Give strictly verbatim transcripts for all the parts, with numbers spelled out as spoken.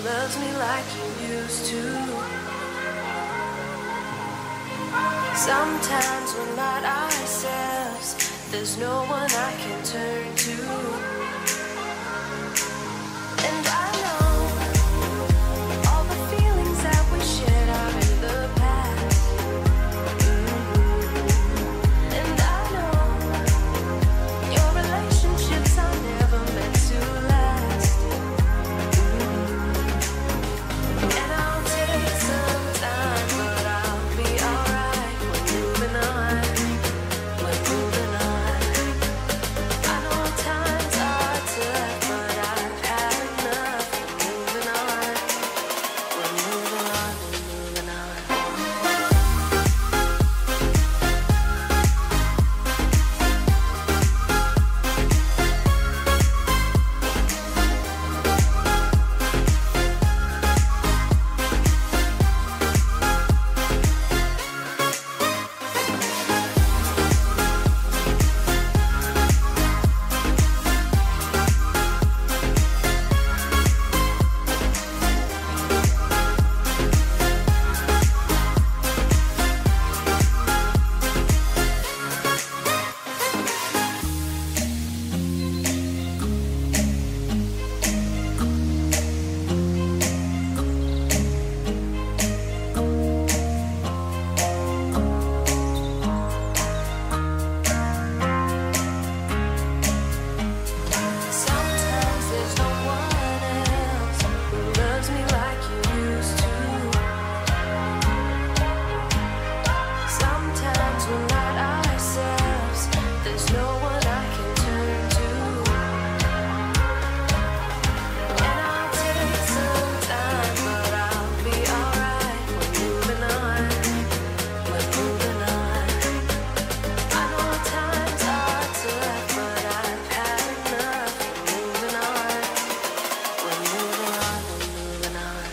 loves me like you used to. Sometimes we're not ourselves. There's no one I can turn to. And I know all the feelings that we shared are in the past. Mm-hmm. And I know your relationships are never meant to last. Mm-hmm. And I'll take some time, but I'll be alright. We're moving on. We're moving on. I know times are tough, but I've had enough. We're moving on. We're moving on. We're moving on. Sometimes there's no one else who loves me like you used to. Sometimes we're not ourselves. There's no one I can turn to. And I'll take some time, but I'll be alright. We're moving on. We're moving on. I know times are tough, but I've had enough. We're moving on. We're moving on. We're moving on.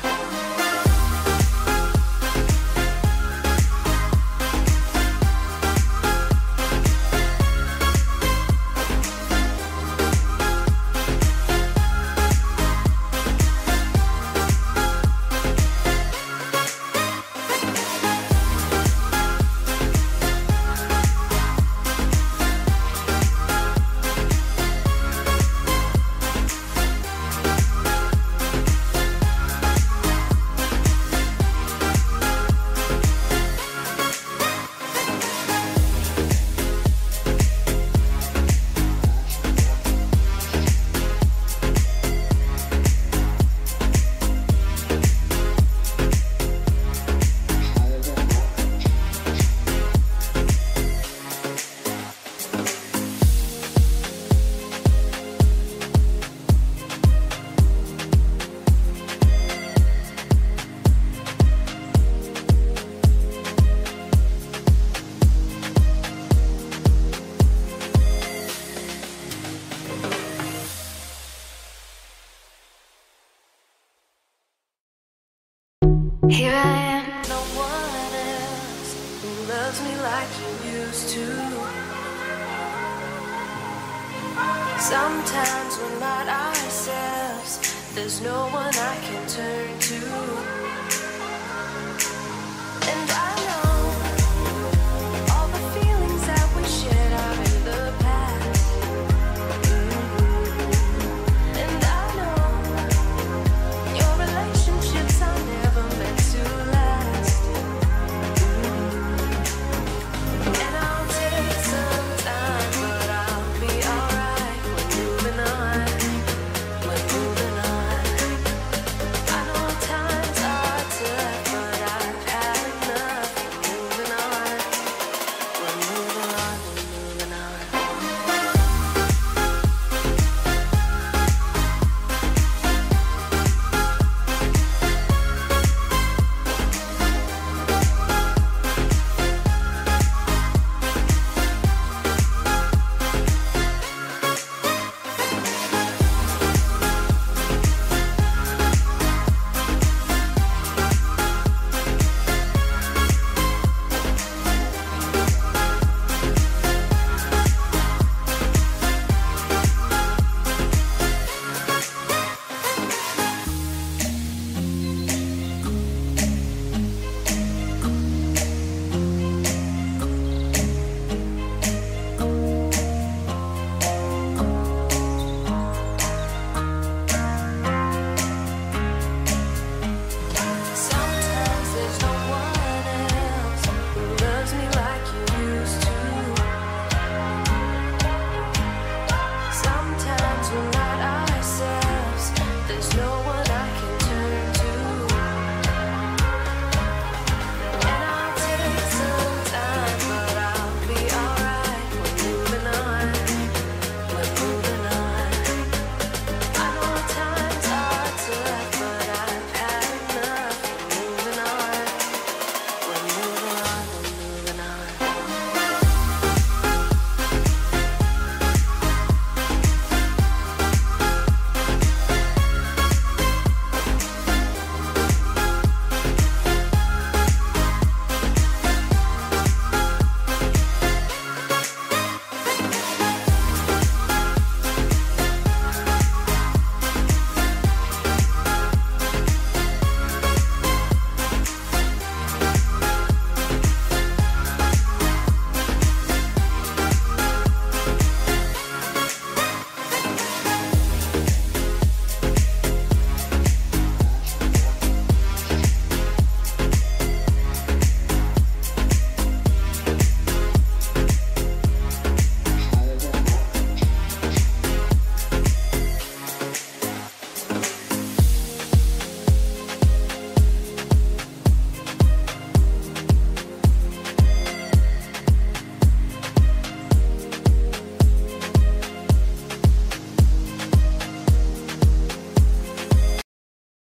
Here I am, no one else who loves me like you used to. Sometimes we're not ourselves. There's no one I